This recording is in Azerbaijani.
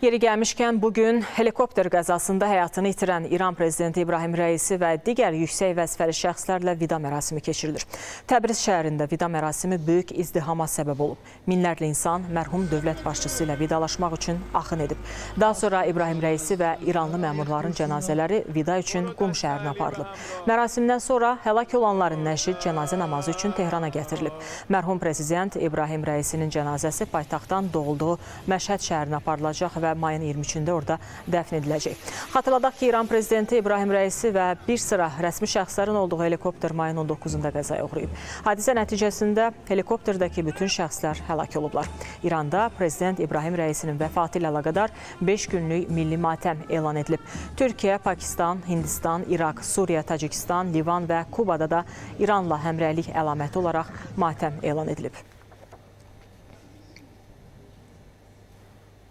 Yeri gəlmişkən bugün helikopter qəzasında həyatını itirən İran prezidenti İbrahim Rəisi və digər yüksək vəzifəli şəxslərlə vida mərasimi keçirilir. Təbriz şəhərində vida mərasimi böyük izdihama səbəb olub. Minlərlə insan mərhum dövlət başçısı ilə vidalaşmaq üçün axın edib. Daha sonra İbrahim Rəisi və İranlı məmurların cənazələri vida üçün Qum şəhərinə aparılıb. Mərasimdən sonra həlak olanların nəşi cənazə namazı üçün Tehrana gətirilib. Mərhum prezident İbrahim Rəisinin cənazəsi paytaxtdan doğulduğu Məşhəd şəhərinə aparılacaq və mayın 23-də orada dəfn ediləcək. Xatırladaq ki, İran prezidenti İbrahim Rəisi və bir sıra rəsmi şəxslərin olduğu helikopter mayın 19-da qəzaya uğrayıb. Hadisə nəticəsində helikopterdəki bütün şəxslər həlak olublar. İranda prezident İbrahim Rəisinin vəfatı ilə əlaqədar 5 günlük milli matəm elan edilib. Türkiyə, Pakistan, Hindistan, İraq, Suriya, Tacikistan, Livan və Kubada da İranla həmrəylik əlaməti olaraq matəm elan edilib.